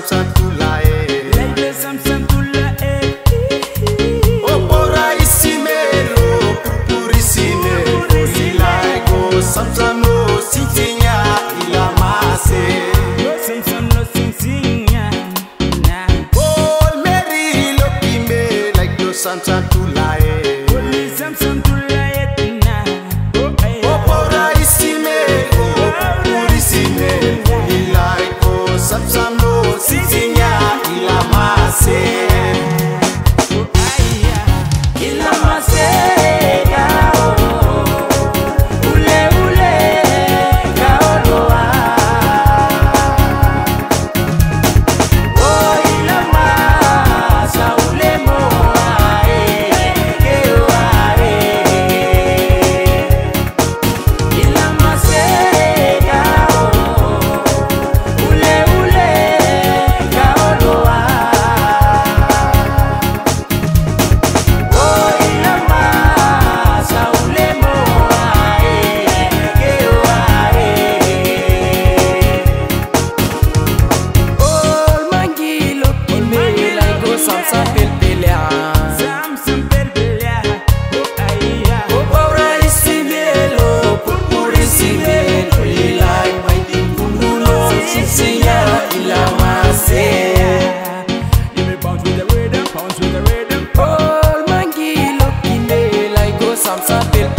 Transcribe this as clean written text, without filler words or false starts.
Samson Tulae. Like the Samson Tulae. Opora isimelo, purisime. Like oh Samson no sitinya ilamase. Samson no sitinya. Oh Mary lokime like the Samson Tulae. Holy Samson Tulae. Opora isimelo, purisime. Like oh Samson no sitinya ilamase. Samson